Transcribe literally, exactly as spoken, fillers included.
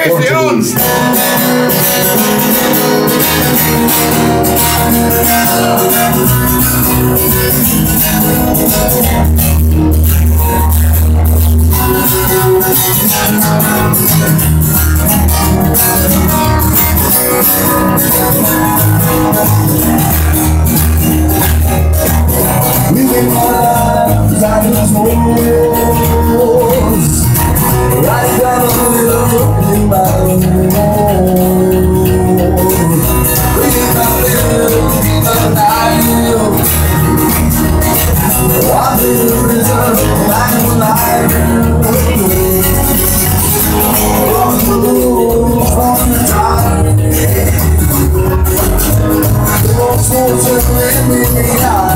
Presión. Living my life like a horse, right down the middle in my own. Breathing out in the night, walking the prison like a light. On the road, on the time, the souls are living in the eye.